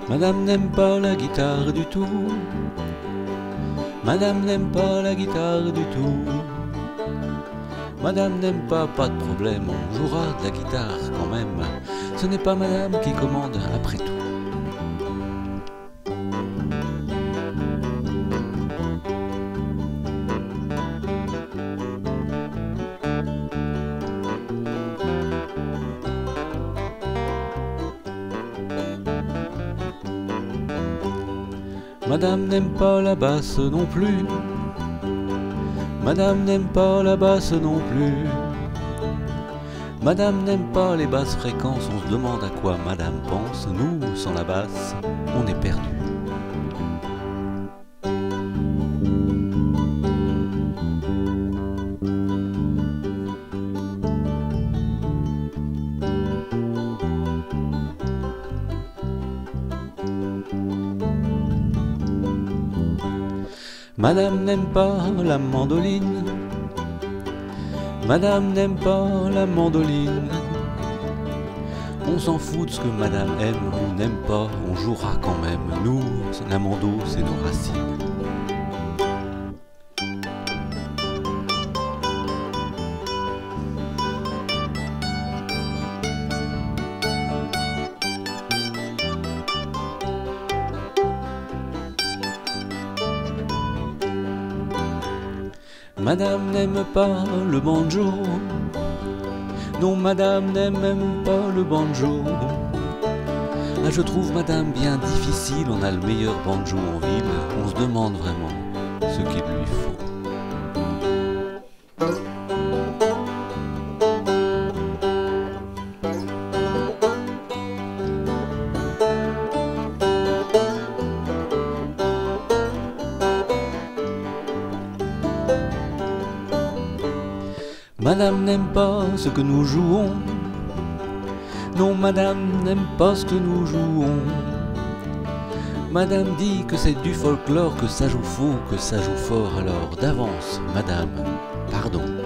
Madame n'aime pas la guitare du tout. Madame n'aime pas la guitare du tout. Madame n'aime pas de problème, on jouera de la guitare quand même. Ce n'est pas madame qui commande après tout. Madame n'aime pas la basse non plus. Madame n'aime pas la basse non plus. Madame n'aime pas les basses fréquences. On se demande à quoi madame pense. Nous, sans la basse, on est perdu. Madame n'aime pas la mandoline. Madame n'aime pas la mandoline. On s'en fout de ce que madame aime ou n'aime pas, on jouera quand même. Nous, la mando, c'est nos racines. Madame n'aime pas le banjo. Non, madame n'aime même pas le banjo. Ah, je trouve madame bien difficile. On a le meilleur banjo en ville. On se demande vraiment ce qu'il lui faut. Madame n'aime pas ce que nous jouons. Non, madame n'aime pas ce que nous jouons. Madame dit que c'est du folklore, que ça joue faux, que ça joue fort. Alors d'avance, madame, pardon.